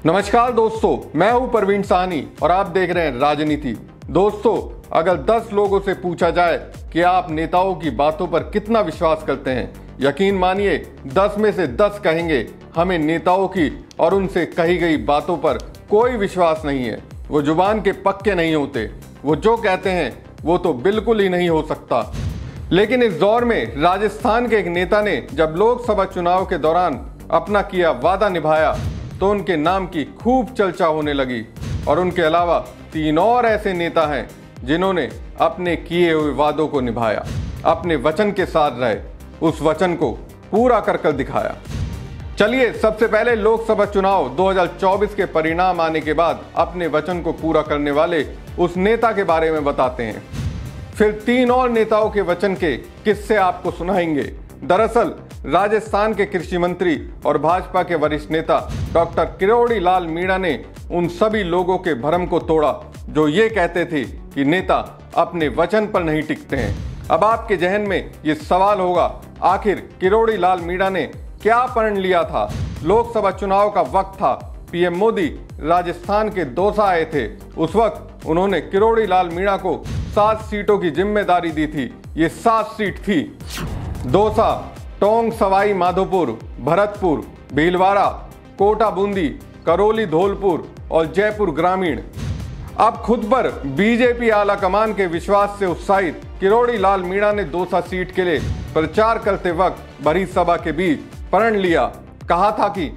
नमस्कार दोस्तों, मैं हूं परवीन साहनी और आप देख रहे हैं राजनीति। दोस्तों, अगर 10 लोगों से पूछा जाए कि आप नेताओं की बातों पर कितना विश्वास करते हैं, यकीन मानिए 10 में से 10 कहेंगे हमें नेताओं की और उनसे कही गई बातों पर कोई विश्वास नहीं है। वो जुबान के पक्के नहीं होते, वो जो कहते हैं वो तो बिल्कुल ही नहीं हो सकता। लेकिन इस दौर में राजस्थान के एक नेता ने जब लोकसभा चुनाव के दौरान अपना किया वादा निभाया तो उनके नाम की खूब चर्चा होने लगी। और उनके अलावा 3 और ऐसे नेता हैं जिन्होंने अपने किए हुए वादों को निभाया, अपने वचन के साथ रहे, उस वचन को पूरा कर दिखाया। चलिए सबसे पहले लोकसभा चुनाव 2024 के परिणाम आने के बाद अपने वचन को पूरा करने वाले उस नेता के बारे में बताते हैं। फिर 3 और नेताओं के वचन के किस्से आपको सुनाएंगे। दरअसल राजस्थान के कृषि मंत्री और भाजपा के वरिष्ठ नेता डॉक्टर किरोड़ी लाल मीणा ने उन सभी लोगों के भ्रम को तोड़ा जो ये कहते थे कि नेता अपने वचन पर नहीं टिकते हैं। अब आपके जहन में ये सवाल होगा, आखिर किरोड़ी लाल मीणा ने क्या प्रण लिया था? लोकसभा चुनाव का वक्त था, पीएम मोदी राजस्थान के दौसा आए थे। उस वक्त उन्होंने किरोड़ी लाल मीणा को 7 सीटों की जिम्मेदारी दी थी। ये 7 सीट थी: दौसा, टोंक सवाई माधोपुर, भरतपुर, भीलवाड़ा, कोटा बूंदी, करौली धौलपुर और जयपुर ग्रामीण। अब खुद पर बीजेपी आला कमान के विश्वास से उत्साहित किरोड़ी लाल मीणा ने दौसा सीट के लिए प्रचार करते वक्त भरी सभा के बीच प्रण लिया। कहा था कि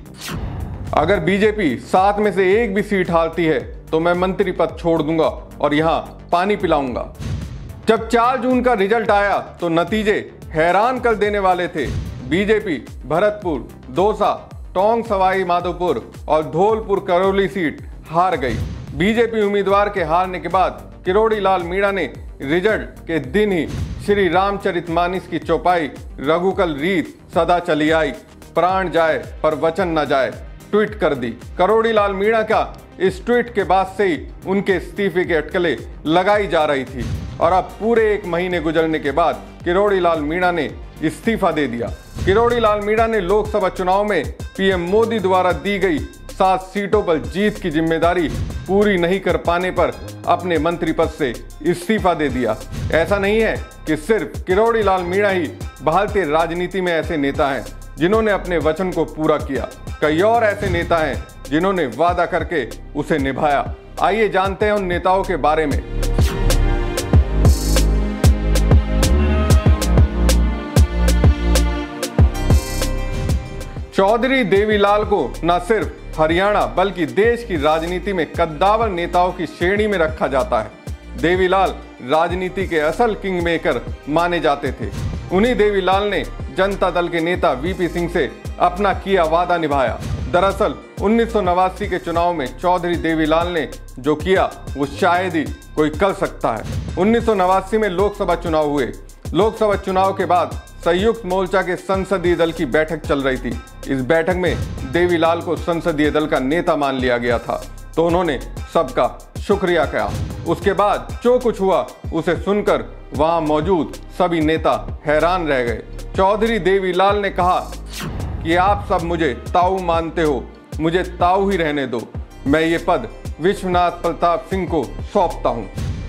अगर बीजेपी 7 में से एक भी सीट हारती है तो मैं मंत्री पद छोड़ दूंगा और यहाँ पानी पिलाऊंगा। जब 4 जून का रिजल्ट आया तो नतीजे हैरान कर देने वाले थे। बीजेपी भरतपुर, दौसा, टोंक सवाई माधोपुर और धौलपुर करौली सीट हार गई। बीजेपी उम्मीदवार के हारने के बाद किरोड़ी लाल मीणा ने रिजल्ट के दिन ही श्री रामचरितमानस की चौपाई रघुकुल रीत सदा चली आई, प्राण जाए पर वचन न जाए ट्वीट कर दी। किरोड़ी लाल मीणा का इस ट्वीट के बाद से ही उनके इस्तीफे की अटकलें लगाई जा रही थी और अब पूरे 1 महीने गुजरने के बाद किरोड़ी लाल मीणा ने इस्तीफा दे दिया। किरोड़ी लाल मीणा ने लोकसभा चुनाव में पीएम मोदी द्वारा दी गई 7 सीटों पर जीत की जिम्मेदारी पूरी नहीं कर पाने पर अपने मंत्री पद से इस्तीफा दे दिया। ऐसा नहीं है कि सिर्फ किरोड़ी लाल मीणा ही भारतीय राजनीति में ऐसे नेता हैं जिन्होंने अपने वचन को पूरा किया। कई और ऐसे नेता हैं जिन्होंने वादा करके उसे निभाया। आइए जानते हैं उन नेताओं के बारे में। चौधरी देवीलाल को न सिर्फ हरियाणा बल्कि देश की राजनीति में कद्दावर नेताओं की श्रेणी में रखा जाता है। देवीलाल राजनीति के असल किंग मेकर माने जाते थे। उन्हीं देवीलाल ने जनता दल के नेता वीपी सिंह से अपना किया वादा निभाया। दरअसल 1989 के चुनाव में चौधरी देवीलाल ने जो किया वो शायद ही कोई कर सकता है। 1989 में लोकसभा चुनाव हुए। लोकसभा चुनाव के बाद संयुक्त मोर्चा के संसदीय दल की बैठक चल रही थी। इस बैठक में देवीलाल को संसदीय दल का नेता मान लिया गया था, तो उन्होंने सबका शुक्रिया किया। उसके बाद जो कुछ हुआ उसे सुनकर वहां मौजूद सभी नेता हैरान रह गए। चौधरी देवीलाल ने कहा कि आप सब मुझे ताऊ मानते हो, मुझे ताऊ ही रहने दो, मैं ये पद विश्वनाथ प्रताप सिंह को सौंपता हूं।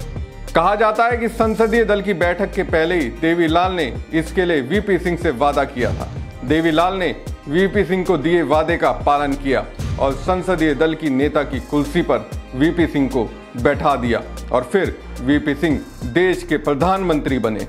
कहा जाता है कि संसदीय दल की बैठक के पहले ही देवीलाल ने इसके लिए वीपी सिंह से वादा किया था। देवीलाल ने वीपी सिंह को दिए वादे का पालन किया और संसदीय दल की नेता की कुर्सी पर वीपी सिंह को बैठा दिया और फिर वीपी सिंह देश के प्रधानमंत्री बने।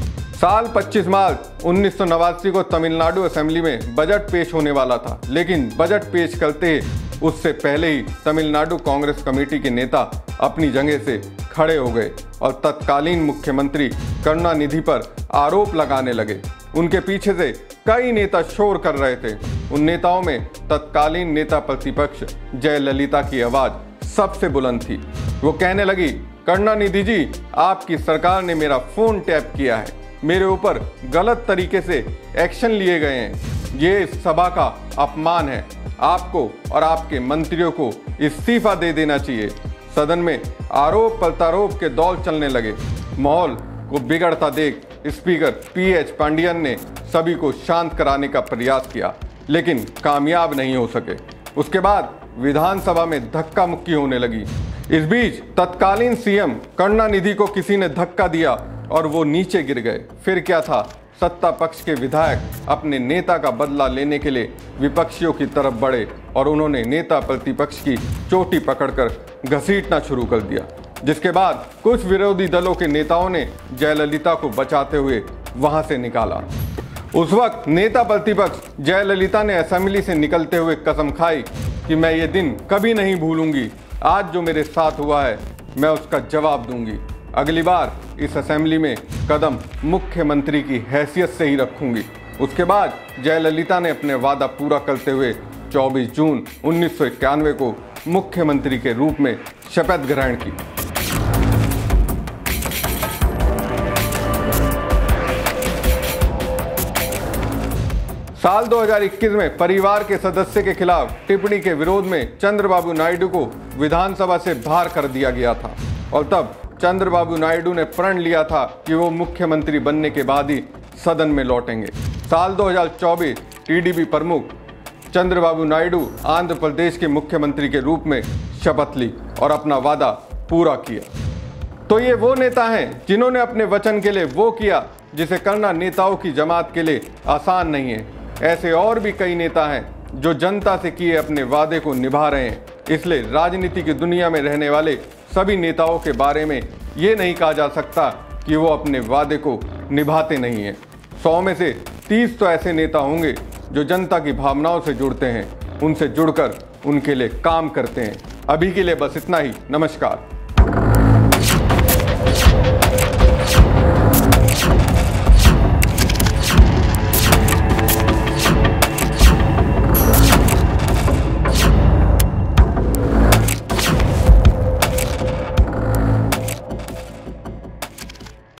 साल 25 मार्च 1989 को तमिलनाडु असेंबली में बजट पेश होने वाला था, लेकिन बजट पेश करते उससे पहले ही तमिलनाडु कांग्रेस कमेटी के नेता अपनी जगह से खड़े हो गए और तत्कालीन मुख्यमंत्री करुणानिधि पर आरोप लगाने लगे। उनके पीछे से कई नेता शोर कर रहे थे। उन नेताओं में तत्कालीन नेता प्रतिपक्ष जयललिता की आवाज सबसे बुलंद थी। वो कहने लगी, करुणानिधि जी, आपकी सरकार ने मेरा फोन टैप किया है, मेरे ऊपर गलत तरीके से एक्शन लिए गए हैं, ये इस सभा का अपमान है, आपको और आपके मंत्रियों को इस्तीफा दे देना चाहिए। सदन में आरोप प्रत्यारोप के दौर चलने लगे। माहौल को बिगड़ता देख स्पीकर पीएच पांडियन ने सभी को शांत कराने का प्रयास किया, लेकिन कामयाब नहीं हो सके। उसके बाद विधानसभा में धक्का मुक्की होने लगी। इस बीच तत्कालीन सीएम करुणानिधि को किसी ने धक्का दिया और वो नीचे गिर गए। फिर क्या था, सत्ता पक्ष के विधायक अपने नेता का बदला लेने के लिए विपक्षियों की तरफ बढ़े और उन्होंने नेता प्रतिपक्ष की चोटी पकड़कर घसीटना शुरू कर दिया, जिसके बाद कुछ विरोधी दलों के नेताओं ने जयललिता को बचाते हुए वहां से निकाला। उस वक्त नेता प्रतिपक्ष जयललिता ने असेंबली से निकलते हुए कसम खाई कि मैं ये दिन कभी नहीं भूलूंगी, आज जो मेरे साथ हुआ है मैं उसका जवाब दूंगी, अगली बार इस असेंबली में कदम मुख्यमंत्री की हैसियत से ही रखूंगी। उसके बाद जयललिता ने अपने वादा पूरा करते हुए 24 जून 1991 को मुख्यमंत्री के रूप में शपथ ग्रहण की। साल 2021 में परिवार के सदस्य के खिलाफ टिप्पणी के विरोध में चंद्रबाबू नायडू को विधानसभा से बाहर कर दिया गया था और तब चंद्रबाबू नायडू ने प्रण लिया था कि वो मुख्यमंत्री बनने के बाद ही सदन में लौटेंगे। साल 2024 टीडीपी प्रमुख चंद्रबाबू नायडू आंध्र प्रदेश के मुख्यमंत्री के रूप में शपथ ली और अपना वादा पूरा किया। तो ये वो नेता हैं जिन्होंने अपने वचन के लिए वो किया जिसे करना नेताओं की जमात के लिए आसान नहीं है। ऐसे और भी कई नेता हैं जो जनता से किए अपने वादे को निभा रहे हैं। इसलिए राजनीति की दुनिया में रहने वाले सभी नेताओं के बारे में ये नहीं कहा जा सकता कि वो अपने वादे को निभाते नहीं हैं। 100 में से 30 तो ऐसे नेता होंगे जो जनता की भावनाओं से जुड़ते हैं, उनसे जुड़कर उनके लिए काम करते हैं। अभी के लिए बस इतना ही। नमस्कार।